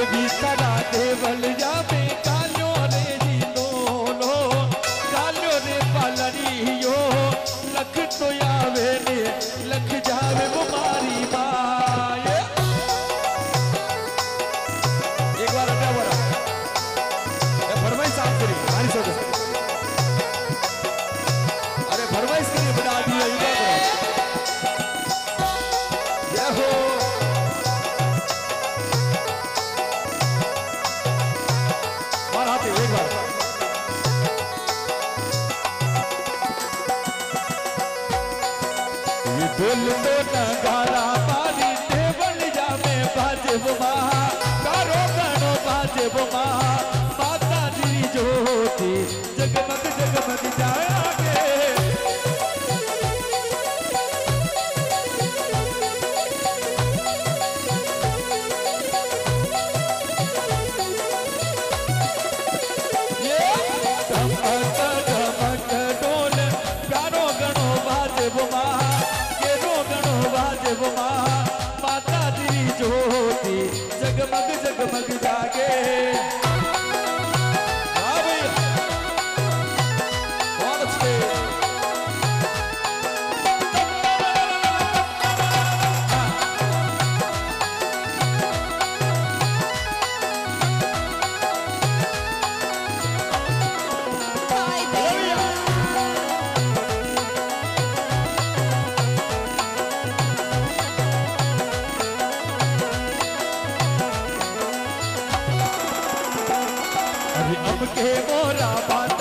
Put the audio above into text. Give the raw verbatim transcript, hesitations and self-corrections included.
देवी तारा देवल जावे कालो रे जी दोलो कालो रे पालड़ियो लख तो आवे ने लख जावे बुमारी माए। एक बार अड्डा बोला फरमाइश आप करिए हमारी सोच। अरे फरमाइश करिए बना दिया जय हो। और आते एक बार ये बोल तो नगारा मारी देवल जामे बाजे बुमा कारो गानो बाजे बुमा माता दी ज्योति जगमग जगमग जाएंगे। ये धमक धमक डोल कारो गणो बाजे बुमा केरो गणो बाजे बुमा माता दी ज्योति जगमग जगमग जागे। अब के मोरा